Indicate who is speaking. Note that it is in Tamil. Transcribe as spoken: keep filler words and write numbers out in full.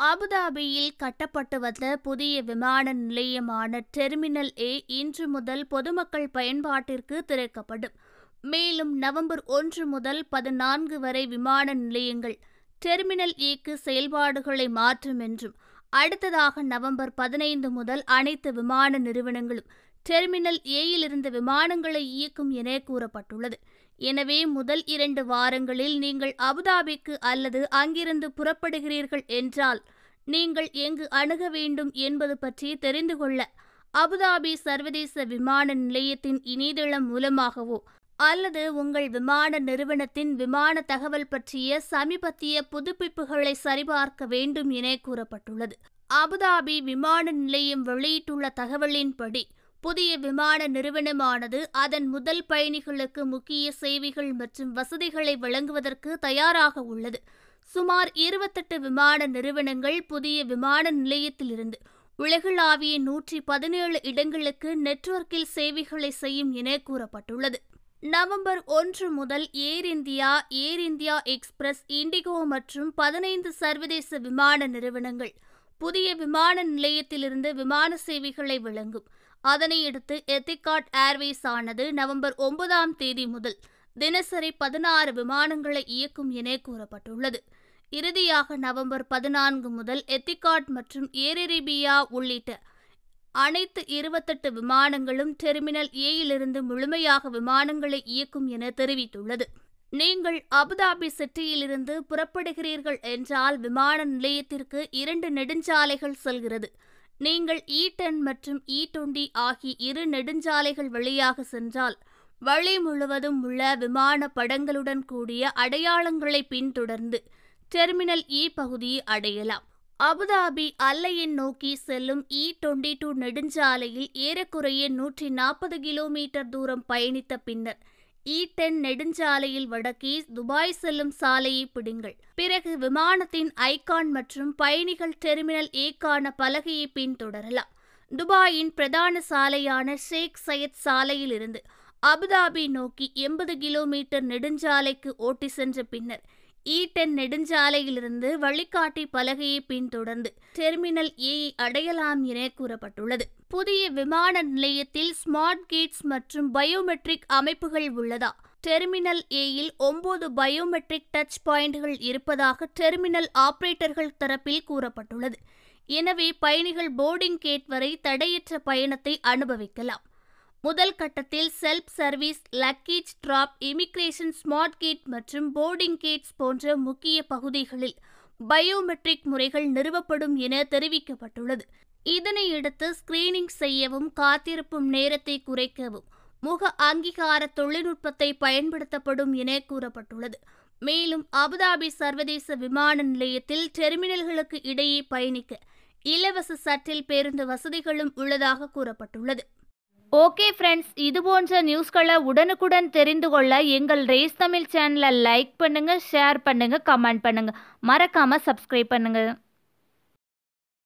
Speaker 1: அபுதாபியில் கட்டப்பட்டு வந்த புதிய விமான நிலையமான டெர்மினல் ஏ இன்று முதல் பொதுமக்கள் பயன்பாட்டிற்கு திறக்கப்படும். மேலும் நவம்பர் ஒன்று முதல் பதினான்கு வரை விமான நிலையங்கள் டெர்மினல் ஏக்கு செயல்பாடுகளை மாற்றும் என்றும், அடுத்ததாக நவம்பர் பதினைந்து முதல் அனைத்து விமான நிறுவனங்களும் டெர்மினல் ஏயிலிருந்து விமானங்களை இயக்கும் என கூறப்பட்டுள்ளது. எனவே முதல் இரண்டு வாரங்களில் நீங்கள் அபுதாபிக்கு அல்லது அங்கிருந்து புறப்படுகிறீர்கள் என்றால் நீங்கள் எங்கு அணுக வேண்டும் என்பது பற்றி தெரிந்து கொள்ள அபுதாபி சர்வதேச விமான நிலையத்தின் இணையதளம் மூலமாகவோ அல்லது உங்கள் விமான நிறுவனத்தின் விமான தகவல் பற்றிய சமீபத்திய புதுப்பிப்புகளை சரிபார்க்க வேண்டும் என கூறப்பட்டுள்ளது. அபுதாபி விமான நிலையம் வெளியிட்டுள்ள தகவலின்படி புதிய விமான நிறுவனமானது அதன் முதல் பயணிகளுக்கு முக்கிய சேவைகள் மற்றும் வசதிகளை வழங்குவதற்கு தயாராக உள்ளது. சுமார் இருபத்தெட்டு விமான நிறுவனங்கள் புதிய விமான நிலையத்திலிருந்து உலகளாவிய நூற்றி பதினேழு இடங்களுக்கு நெட்வொர்க்கில் சேவைகளை செய்யும் என கூறப்பட்டுள்ளது. நவம்பர் ஒன்று முதல் Air India, Air India Express, IndiGo மற்றும் பதினைந்து சர்வதேச விமான நிறுவனங்கள் புதிய விமான நிலையத்திலிருந்து விமான சேவைகளை வழங்கும். அதனையடுத்து எத்திகாட் ஏர்வேஸ் ஆனது நவம்பர் ஒன்பதாம் தேதி முதல் தினசரி பதினாறு விமானங்களை இயக்கும் என கூறப்பட்டுள்ளது. இறுதியாக நவம்பர் பதினான்கு முதல் எத்திகாட் மற்றும் ஏர் அரேபியா உள்ளிட்ட அனைத்து இருபத்தெட்டு விமானங்களும் டெர்மினல் ஏயிலிருந்து முழுமையாக விமானங்களை இயக்கும் என தெரிவித்துள்ளது. நீங்கள் அபுதாபி சிட்டியிலிருந்து புறப்படுகிறீர்கள் என்றால் விமான நிலையத்திற்கு இரண்டு நெடுஞ்சாலைகள் செல்கிறது. நீங்கள் இ டென் மற்றும் இ டுவெண்ட்டி ஆகிய இரு நெடுஞ்சாலைகள் வழியாக சென்றால் வழி முழுவதும் உள்ள விமான படங்களுடன் கூடிய அடையாளங்களை பின்தொடர்ந்து டெர்மினல் இ பகுதியை அடையலாம். அபுதாபி அல்லையன் நோக்கி செல்லும் இ டுவெண்ட்டி டூ நெடுஞ்சாலையில் ஏறக்குறைய நூற்றி நாற்பது கிலோமீட்டர் தூரம் பயணித்த பின்னர் இ டென் நெடுஞ்சாலையில் வடக்கே துபாய் செல்லும் சாலையை பிடிங்கள். பிறகு விமானத்தின் ஐகான் மற்றும் பயணிகள் டெர்மினல் ஏக்கான பலகையை பின்தொடரலாம். துபாயின் பிரதான சாலையான ஷேக் சையத் சாலையில் இருந்து அபுதாபி நோக்கி எண்பது கிலோமீட்டர் நெடுஞ்சாலைக்கு ஓட்டி சென்ற பின்னர் இ டென் நெடுஞ்சாலையிலிருந்து வழிகாட்டி பலகையை பின்தொடர்ந்து டெர்மினல் ஏயை அடையலாம் என கூறப்பட்டுள்ளது. புதிய விமான நிலையத்தில் ஸ்மார்ட் கேட்ஸ் மற்றும் பயோமெட்ரிக் அமைப்புகள் உள்ளதா? டெர்மினல் ஏயில் ஒன்பது பயோமெட்ரிக் டச் பாயிண்ட்கள் இருப்பதாக டெர்மினல் ஆபரேட்டர்கள் தரப்பில் கூறப்பட்டுள்ளது. எனவே பயணிகள் போர்டிங் கேட் வரை தடையற்ற பயணத்தை அனுபவிக்கலாம். முதல் கட்டத்தில் self service, luggage drop, immigration, smart gate மற்றும் போர்டிங் கேட்ஸ் போன்ற முக்கிய பகுதிகளில் பயோமெட்ரிக் முறைகள் நிறுவப்படும் என தெரிவிக்கப்பட்டுள்ளது. இதனையடுத்து ஸ்கிரீனிங் செய்யவும் காத்திருப்பும் நேரத்தை குறைக்கவும் முக அங்கீகார தொழில்நுட்பத்தை பயன்படுத்தப்படும் என கூறப்பட்டுள்ளது. மேலும் அபுதாபி சர்வதேச விமான நிலையத்தில் டெர்மினல்களுக்கு இடையே பயணிக்க இலவச சட்டில் பேருந்து வசதிகளும் உள்ளதாக கூறப்பட்டுள்ளது. ஓகே ஃப்ரெண்ட்ஸ், இது போன்ற நியூஸ்களை உடனுக்குடன் தெரிந்து கொள்ள எங்கள் ரேஸ் தமிழ் சேனலை லைக் பண்ணுங்க, ஷேர் பண்ணுங்க, கமெண்ட் பண்ணுங்க, மறக்காம சப்ஸ்கிரைப் பண்ணுங்க.